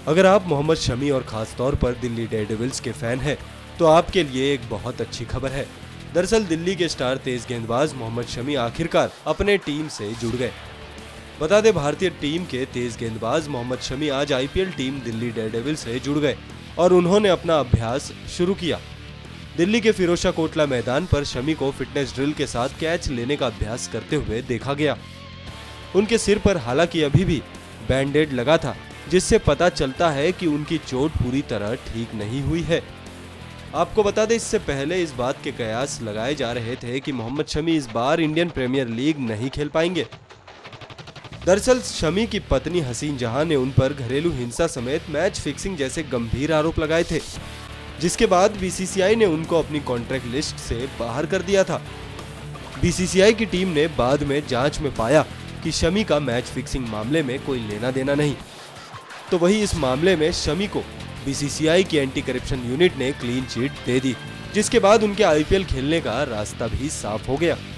अगर आप मोहम्मद शमी और खास तौर पर दिल्ली डेयरडेविल्स के फैन हैं, तो आपके लिए एक बहुत अच्छी खबर है। दरअसल दिल्ली के स्टार तेज गेंदबाज मोहम्मद शमी आखिरकार अपने टीम से जुड़ गए। बता दें, भारतीय टीम के तेज गेंदबाज मोहम्मद शमी आज IPL टीम दिल्ली डेयरडेविल्स से जुड़ गए और उन्होंने अपना अभ्यास शुरू किया। दिल्ली के फिरोजशाह कोटला मैदान पर शमी को फिटनेस ड्रिल के साथ कैच लेने का अभ्यास करते हुए देखा गया। उनके सिर पर हालांकि अभी भी बैंडेड लगा था, जिससे पता चलता है कि उनकी चोट पूरी तरह ठीक नहीं हुई है। आपको बता दें, इससे पहले इस बात के कयास लगाए जा रहे थे कि मोहम्मद शमी इस बार इंडियन प्रीमियर लीग नहीं खेल पाएंगे। दरअसल शमी की पत्नी हसीन जहां ने उन पर घरेलू हिंसा समेत मैच फिक्सिंग जैसे गंभीर आरोप लगाए थे, जिसके बाद BCCI ने उनको अपनी कॉन्ट्रैक्ट लिस्ट से बाहर कर दिया था। BCCI की टीम ने बाद में जांच में पाया कि शमी का मैच फिक्सिंग मामले में कोई लेना देना नहीं। तो वही इस मामले में शमी को BCCI की एंटी करप्शन यूनिट ने क्लीन चिट दे दी, जिसके बाद उनके IPL खेलने का रास्ता भी साफ हो गया।